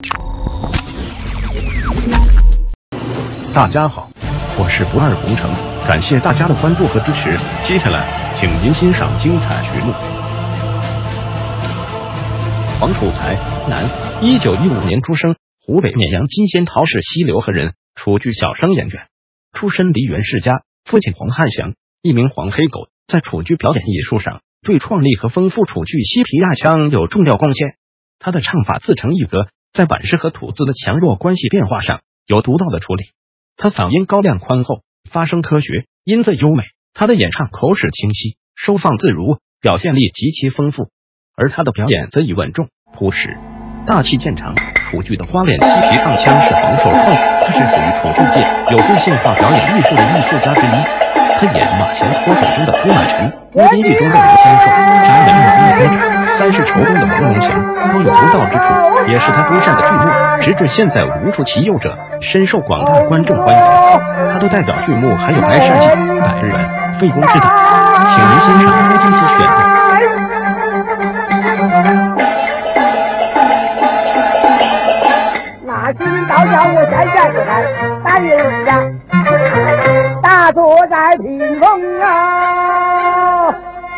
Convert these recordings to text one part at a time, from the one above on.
大家好，我是不二红城，感谢大家的关注和支持。接下来，请您欣赏精彩曲目。黄楚才，男，1915年出生，湖北沔阳金仙陶氏溪流河人，楚剧小生演员，出身梨园世家，父亲黄汉祥，一名黄黑狗，在楚剧表演艺术上对创立和丰富楚剧西皮亚腔有重要贡献。他的唱法自成一格，在板式和吐字的强弱关系变化上有独到的处理。他嗓音高亮宽厚，发声科学，音色优美。他的演唱口齿清晰，收放自如，表现力极其丰富。而他的表演则以稳重、朴实、大气见长。楚剧的花脸西皮唱腔是黄首创，他是属于楚剧界有个性化表演艺术的艺术家之一。他演马前脱口中的司马辰，乌丁记中的刘千寿，铡美人中的歌者，三世仇中的王龙祥，都有独到之处，也是他独善的剧目。直至现在无出其右者，深受广大观众欢迎。他的代表剧目还有《白骁记》《百日圆》《废宫之等，请您欣赏乌丁记选段。 那今朝叫我再下来，大月呀，大坐在屏风啊。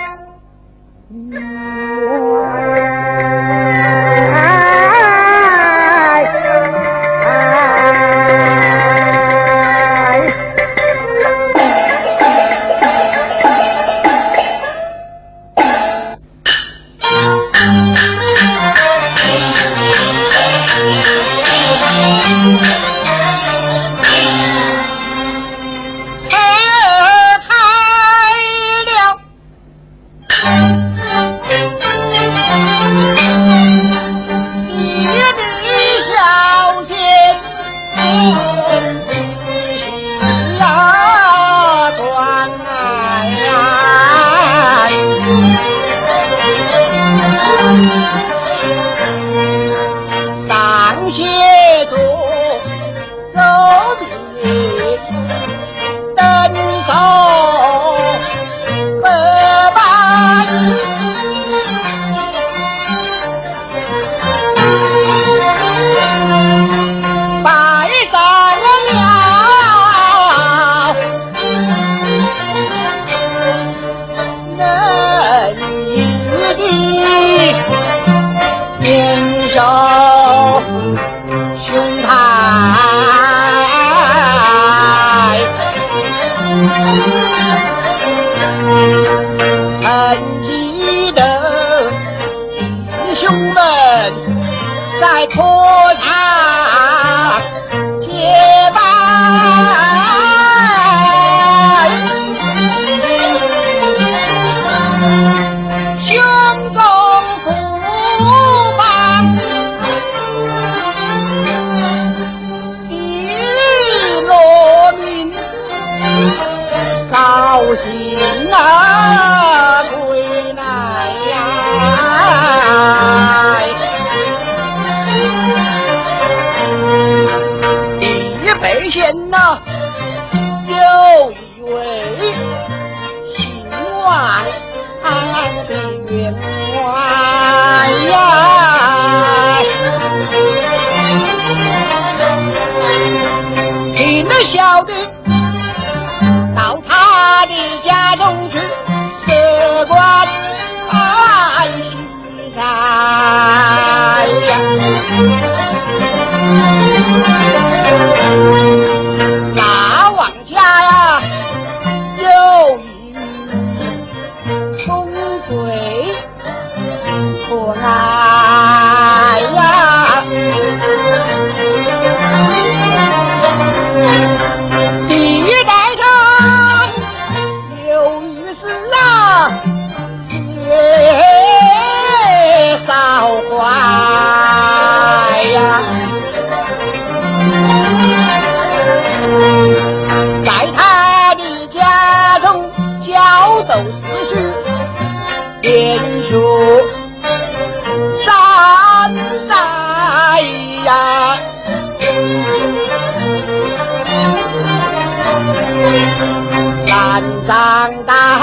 长大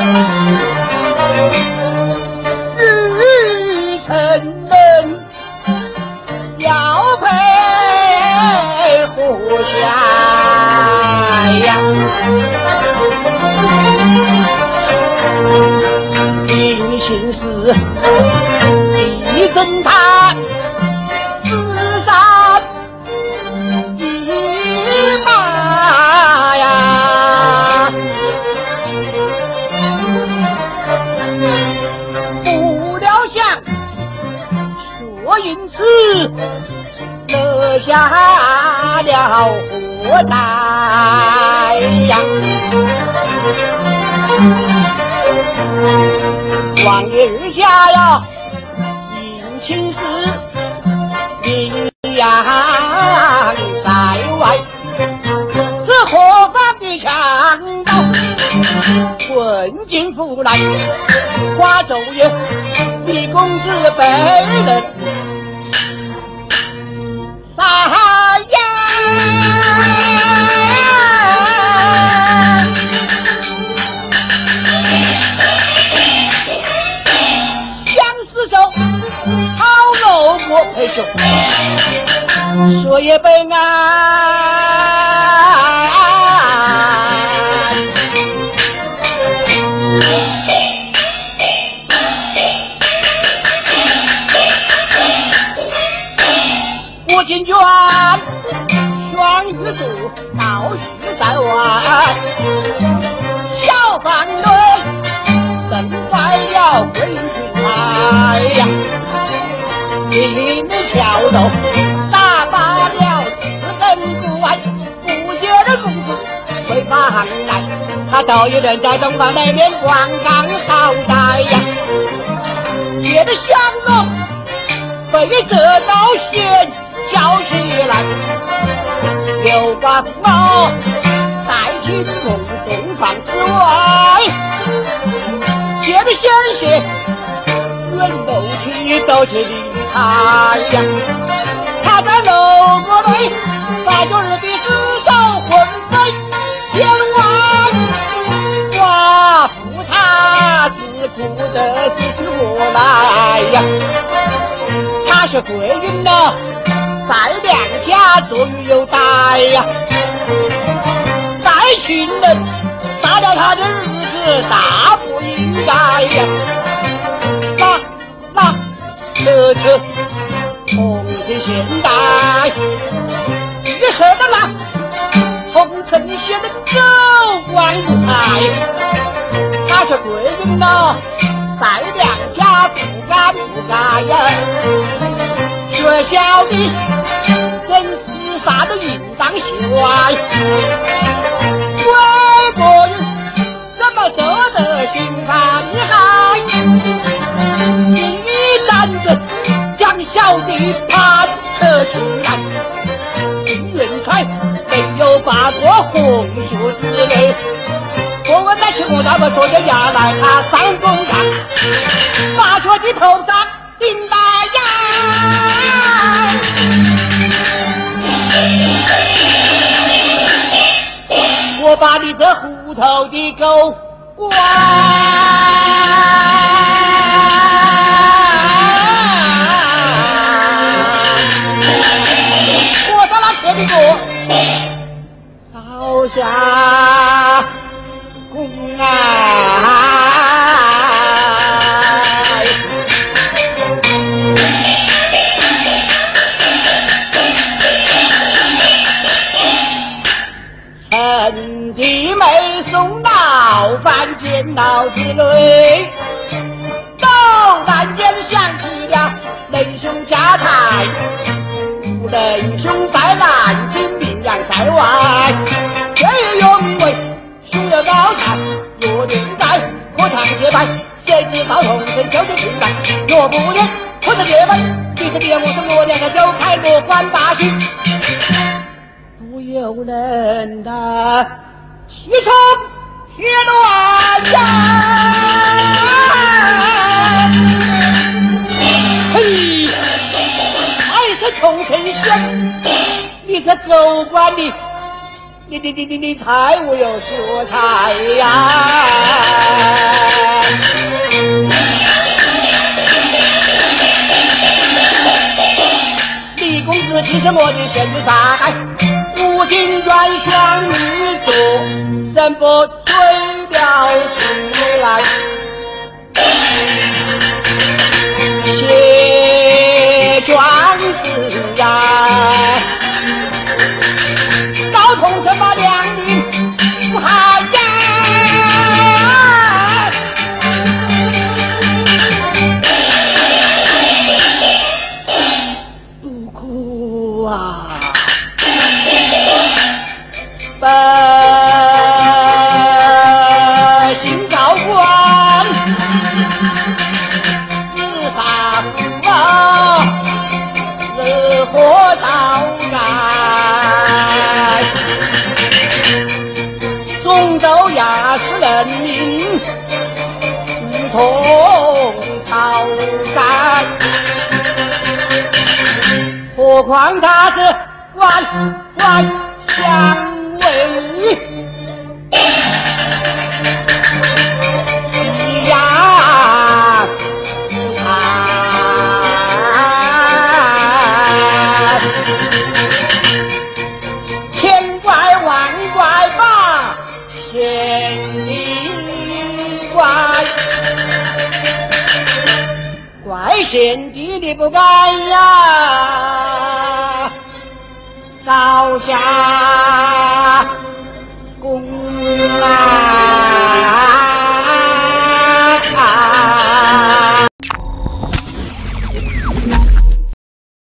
日成人下呀。定心事，一侦探，自杀一马呀。不料想，却因此惹下了祸灾呀。王爷日下呀，因情事名扬在外，是何方的强盗混进府来？花昼夜，李公子被人杀呀！陪酒，说也悲哀。我今卷宣于祖，道须在外。小范队等待了归出来呀。你小斗打发了4分不完，不接的公子回房来，他倒一人在东方那边观看好歹呀。接着香肉被这道线叫起来，又把我带进东方之外，接着鲜血远斗气理财呀。他在楼阁内把昨日的尸首魂飞天王，寡妇他自顾得死去活来呀。他是贵人呐，在梁家做鱼有带呀，带亲人杀掉他的日子大不应该呀。这次同是现代，你喝的那红尘县的狗官无才，他是贵人呐，在梁家不敢呀。学校的真是啥都应当坏，外国人怎么舍得心看你害？将小弟攀扯出来，林元才没有把过红树之类。我问那青红大伯说的下来，他上公上，把车的头上顶大呀！我把你这糊涂的狗关！朝下公啊，臣弟没送到凡间脑子里，突然间想起了雷兄家台，雷兄在南京名扬在外，这因为兄有高才，若人在可唱结拜，谁知道同城就是情感，若不念可是结拜，即使别我是我两个就开我关大去，不有人的气冲铁乱呀！嘿，还是同城县，你这狗官你太无有说才呀！李公子其实我的先子杀害，无我金砖双玉镯，怎不垂了出来？谢壮士呀，高同生把良民不好呀，不哭啊！本姓高官，自杀父啊，日火早该。中州雅士人民，如同草芥，何况他是官相为呀不才，千怪万怪吧，千里怪，怪贤弟你不该呀，烧下